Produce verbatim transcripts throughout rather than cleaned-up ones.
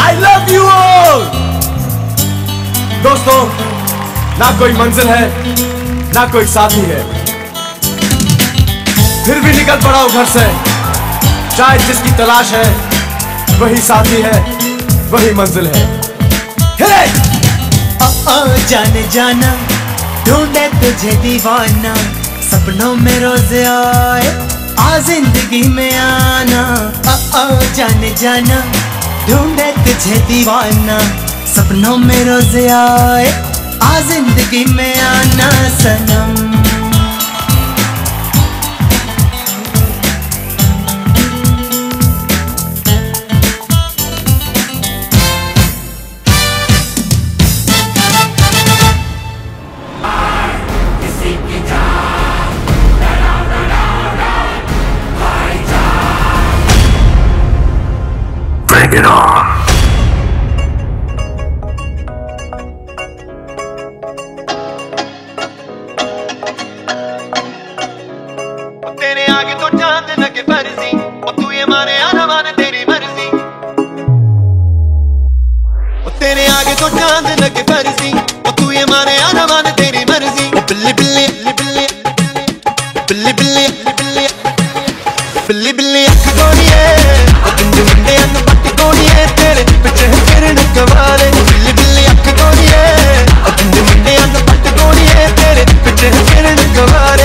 I love you all. दोस्तों, ना कोई मंजिल है ना कोई साथी है, फिर भी निकल पड़ा हूं घर से। शायद जिसकी तलाश है वही साथी है, वही मंजिल है। हे! ओ ओ जाने जाना, ढूंढे तुझे दीवाना, सपनों में रोज आए आ जिंदगी में आना। ओ ओ जाने जाना, ढूंढे तुझे दीवाना, सपनों में रोज आए आ जिंदगी में आना सनम। Bring it on. तेरे आगे तो चांद लगे फर्जी, और तू ये माने आना माने तेरी मर्जी। तेरे आगे तो चांद लगे फर्जी, और तू ये माने आना माने तेरी मर्जी। ओ बिल्ली बिल्ली बिल्ली बिल्ली बिल्ली बिल्ली बिल्ली बिल्ली अख गोलिए, ओ बिंदु मुंडे अन पट्टी गोलिए, तेरे पीछे फिरन कवाले। बिल्ली बिल्ली अख गोलिए, ओ बिंदु मुंडे अन पट्टी गोलिए, तेरे पीछे फिरन कवाले।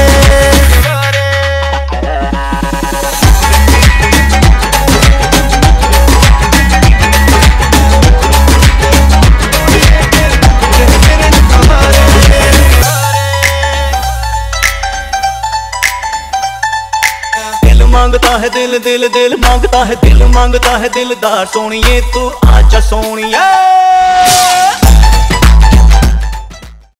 मांगता है दिल दिल दिल मांगता है दिल मांगता है दिलदार, सोनिए तू आजा सोनिए।